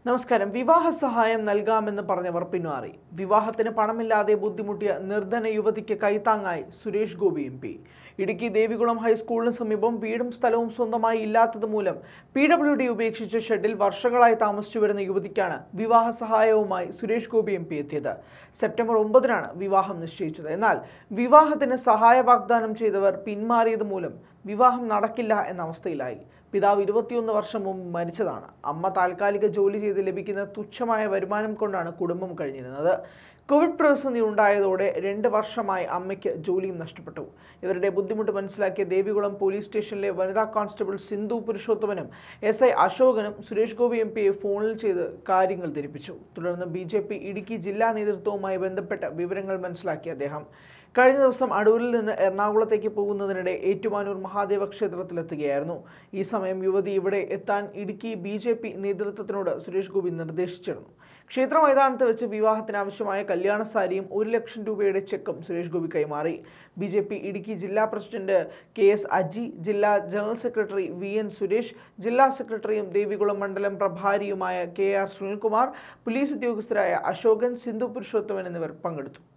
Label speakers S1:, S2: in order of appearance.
S1: നമസ്കാരം. വിവാഹ സഹായം നൽകാമെന്ന് പറഞ്ഞവർ പിന്മാറി. വിവാഹത്തിന് പണമില്ലാതെ ബുദ്ധിമുട്ടിയ നിർധന യുവതിക്ക് കൈത്താങ്ങായി സുരേഷ് ഗോപി MP. ഇടുക്കി ദേവികുളം ഹൈസ്കൂളിന് സമീപം വീടും സ്ഥലവും സ്വന്തമായി ഇല്ലാത്തത് മൂലം PWD ഉപേക്ഷിച്ച ഷെഡിൽ വർഷങ്ങളായി താമസിച്ചു വരുന്ന യുവതിക്കാണ് വിവാഹ സഹായവുമായി സുരേഷ് ഗോപി MP എത്തിയത്. സെപ്റ്റംബർ 9-നാണ് വിവാഹം നിശ്ചയിച്ചത്. എന്നാൽ വിവാഹത്തിന് സഹായ വാഗ്ദാനം ചെയ്തവർ പിന്മാറിയത് മൂലം വിവാഹം നടക്കില്ല എന്ന അവസ്ഥയിലായി. പിതാവ് 21 വർഷം മുമ്പ് മരിച്ചതാണ്. അമ്മ താൽക്കാലിക ജോലി ചെയ്ത് ലഭിക്കുന്ന തുച്ഛമായ വരുമാനം കൊണ്ടാണ് കുടുംബം കഴിഞ്ഞിരുന്നത്. കോവിഡ് പ്രതിസന്ധി ഉണ്ടായതോടെ 2 വർഷമായി അമ്മയ്ക്ക് ജോലിയും നഷ്ടപ്പെട്ടു. ഇവരുടെ ബുദ്ധിമുട്ട് മനസ്സിലാക്കിയ ദേവികുളം പോലീസ് സ്റ്റേഷനിലെ വനിതാ കോൺസ്റ്റബിൾ സിന്ധു പുരുഷോത്തമനും SI അശോകനും സുരേഷ് ഗോപി MPയെ ഫോണിൽ ചെയ്ത് കാര്യങ്ങൾ ധരിപ്പിച്ചു. തുടർന്ന് BJP ഇടുക്കി ജില്ലാ നേതൃത്വവുമായി ബന്ധപ്പെട്ട വിവരങ്ങൾ മനസ്സിലാക്കിയ അദ്ദേഹം കഴിഞ്ഞ ദിവസം അടൂരിൽ നിന്ന് എറണാകുളത്തേക്ക് പോകുന്നതിനിടെ ഏറ്റുമാനൂർ മഹാദേവ ക്ഷേത്രത്തിലെത്തുകയായിരുന്നു. ഈ സമയം യുവതി ഇവിടെ എത്താൻ ഇടുക്കി BJP നേതൃത്വത്തിനോട് സുരേഷ് ഗോപി നിർദ്ദേശിച്ചിരുന്നു. ക്ഷേത്ര മൈതാനത്ത് വെച്ച് വിവാഹത്തിനാവശ്യമായ കല്യാണ സാരിയും 1 ലക്ഷം രൂപയുടെ ചെക്കും സുരേഷ് ഗോപി കൈമാറി. BJP ഇടുക്കി ജില്ലാ പ്രസിഡന്റ് KS അജി, ജില്ലാ ജനറൽ സെക്രട്ടറി VN സുരേഷ്, ജില്ലാ സെക്രട്ടറിയും ദേവികുളം മണ്ഡലം പ്രഭാരിയുമായ KR സുനിൽകുമാർ, പോലീസ് ഉദ്യോഗസ്ഥരായ അശോകൻ, സിന്ധു പുരുഷോത്തമൻ എന്നിവർ പങ്കെടുത്തു.